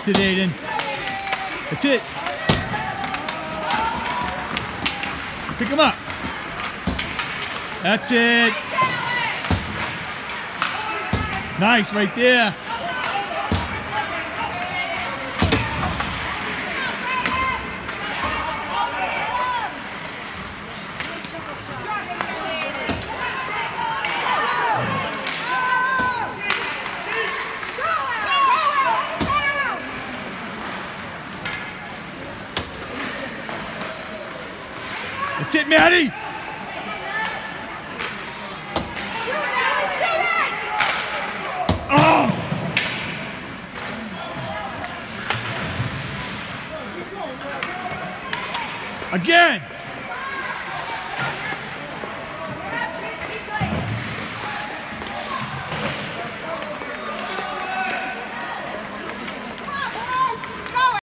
That's it, Aiden. That's it. Pick him up. That's it. Nice, right there. That's it, Maddie. Oh! Again.